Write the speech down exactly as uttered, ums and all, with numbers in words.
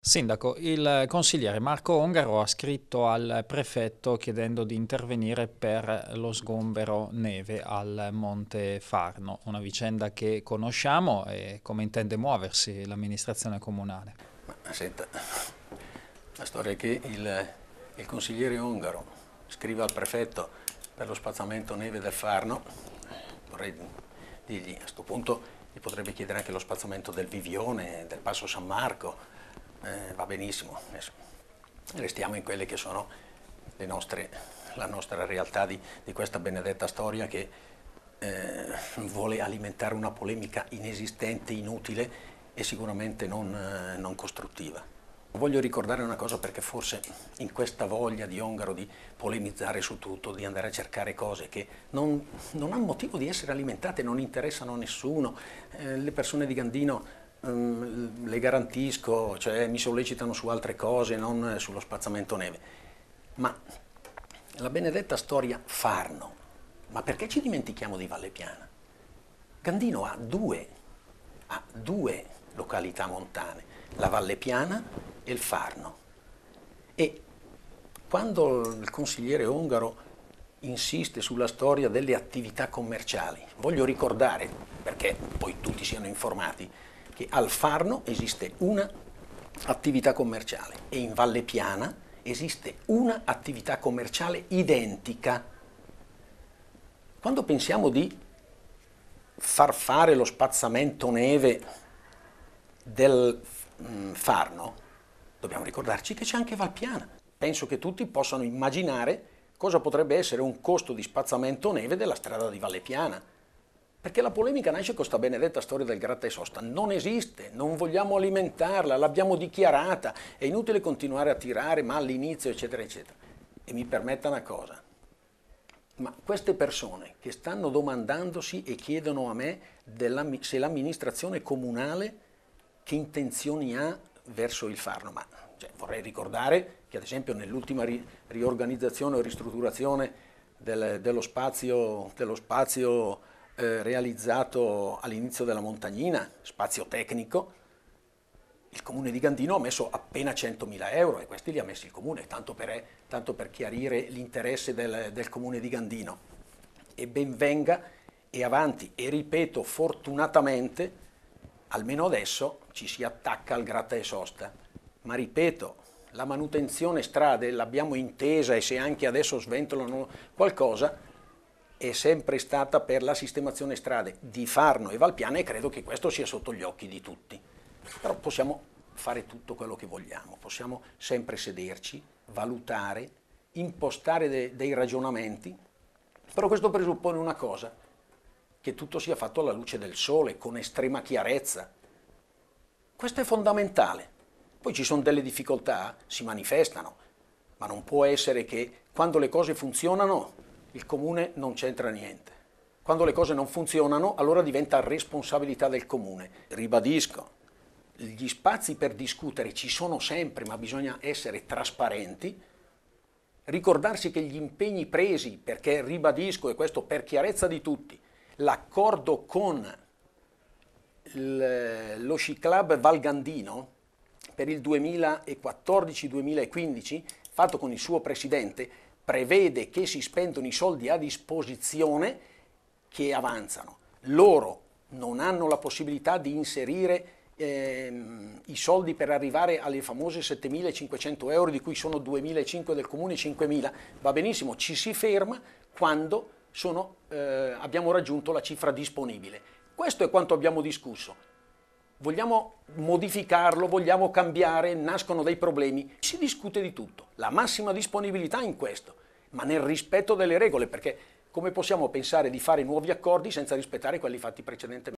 Sindaco, il consigliere Marco Ongaro ha scritto al prefetto chiedendo di intervenire per lo sgombero neve al Monte Farno, una vicenda che conosciamo e come intende muoversi l'amministrazione comunale. Ma senta, la storia è che il, il consigliere Ongaro scrive al prefetto per lo spazzamento neve del Farno. Vorrei dirgli, a questo punto gli potrebbe chiedere anche lo spazzamento del Vivione, del Passo San Marco. Eh, va benissimo, adesso restiamo in quelle che sono le nostre, la nostra realtà di, di questa benedetta storia che eh, vuole alimentare una polemica inesistente, inutile e sicuramente non, eh, non costruttiva. Voglio ricordare una cosa, perché forse in questa voglia di Ongaro di polemizzare su tutto, di andare a cercare cose che non, non hanno motivo di essere alimentate, non interessano a nessuno, eh, le persone di Gandino le garantisco, cioè mi sollecitano su altre cose, non sullo spazzamento neve. Ma la benedetta storia Farno, ma perché ci dimentichiamo di Valle Piana? Gandino ha due, ha due località montane, la Valle Piana e il Farno. E quando il consigliere Ongaro insiste sulla storia delle attività commerciali, voglio ricordare, perché poi tutti siano informati, che al Farno esiste una attività commerciale e in Valle Piana esiste una attività commerciale identica. Quando pensiamo di far fare lo spazzamento neve del Farno, dobbiamo ricordarci che c'è anche Valpiana. Penso che tutti possano immaginare cosa potrebbe essere un costo di spazzamento neve della strada di Valle Piana. Perché la polemica nasce con questa benedetta storia del gratta e sosta. Non esiste, non vogliamo alimentarla, l'abbiamo dichiarata, è inutile continuare a tirare, ma all'inizio, eccetera, eccetera. E mi permetta una cosa, ma queste persone che stanno domandandosi e chiedono a me della, se l'amministrazione comunale che intenzioni ha verso il Farno, ma cioè, vorrei ricordare che ad esempio nell'ultima ri, riorganizzazione o ristrutturazione del, dello spazio, dello spazio Eh, realizzato all'inizio della Montagnina, spazio tecnico, il comune di Gandino ha messo appena centomila euro e questi li ha messi il comune, tanto per, tanto per chiarire l'interesse del, del comune di Gandino. E ben venga e avanti, e ripeto, fortunatamente, almeno adesso ci si attacca al gratta e sosta, ma ripeto, la manutenzione strade l'abbiamo intesa e se anche adesso sventolano qualcosa, è sempre stata per la sistemazione strade di Farno e Valpiana e credo che questo sia sotto gli occhi di tutti. Però possiamo fare tutto quello che vogliamo, possiamo sempre sederci, valutare, impostare de- dei ragionamenti, però questo presuppone una cosa, che tutto sia fatto alla luce del sole, con estrema chiarezza. Questo è fondamentale. Poi ci sono delle difficoltà, si manifestano, ma non può essere che quando le cose funzionano il comune non c'entra niente. Quando le cose non funzionano, allora diventa responsabilità del comune. Ribadisco, gli spazi per discutere ci sono sempre, ma bisogna essere trasparenti, ricordarsi che gli impegni presi, perché ribadisco, e questo per chiarezza di tutti, l'accordo con lo Sci Club Val Gandino per il duemilaquattordici duemilaquindici, fatto con il suo presidente, prevede che si spendono i soldi a disposizione che avanzano. Loro non hanno la possibilità di inserire ehm, i soldi per arrivare alle famose settemilacinquecento euro, di cui sono duemilacinquecento del comune e cinquemila. Va benissimo, ci si ferma quando sono, eh, abbiamo raggiunto la cifra disponibile. Questo è quanto abbiamo discusso. Vogliamo modificarlo, vogliamo cambiare, nascono dei problemi, si discute di tutto, la massima disponibilità in questo, ma nel rispetto delle regole, perché come possiamo pensare di fare nuovi accordi senza rispettare quelli fatti precedentemente?